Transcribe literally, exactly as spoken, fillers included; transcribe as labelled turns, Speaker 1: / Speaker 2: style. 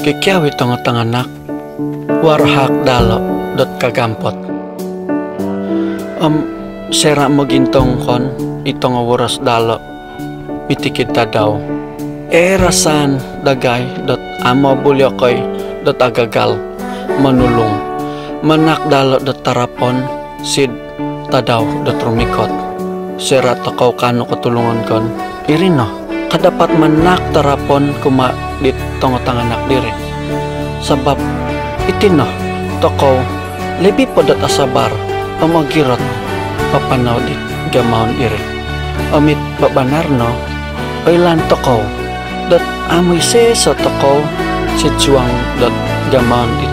Speaker 1: Kikiawi tongo tanganak warhak dalo dot kagampot. Om sera magintong kon itong waras dalo mitikid daw. E rasan dagay dot amo bulyokoy dot agagal manulong. Manak dalo dot tarapon sid tadaw dot rumikot. Sera takaw kano katulungan kon. Irino kadapat manak tarapon kuma dit tongo tanganak diri. Sabab itino takaw lebi po dot asabar pamagirot papanaw dit gamaon iri. Amit babanarno oilan takaw dot amoy seso takaw si juang dot gamaon dit